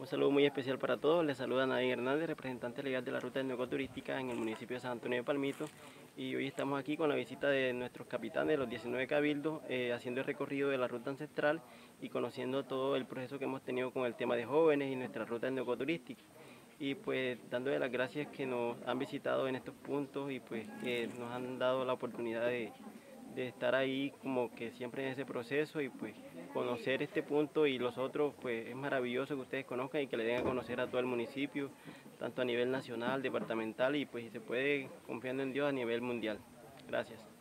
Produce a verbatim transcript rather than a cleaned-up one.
Un saludo muy especial para todos. Les saluda Nadine Hernández, representante legal de la Ruta Etnoecoturística en el municipio de San Antonio de Palmito. Y hoy estamos aquí con la visita de nuestros capitanes, los diecinueve cabildos, eh, haciendo el recorrido de la ruta ancestral y conociendo todo el proceso que hemos tenido con el tema de jóvenes y nuestra ruta etnoecoturística. Y pues dándole las gracias que nos han visitado en estos puntos y pues que nos han dado la oportunidad de, de estar ahí como que siempre en ese proceso y pues conocer este punto y los otros, pues es maravilloso que ustedes conozcan y que le den a conocer a todo el municipio, tanto a nivel nacional, departamental y pues si se puede, confiando en Dios, a nivel mundial. Gracias.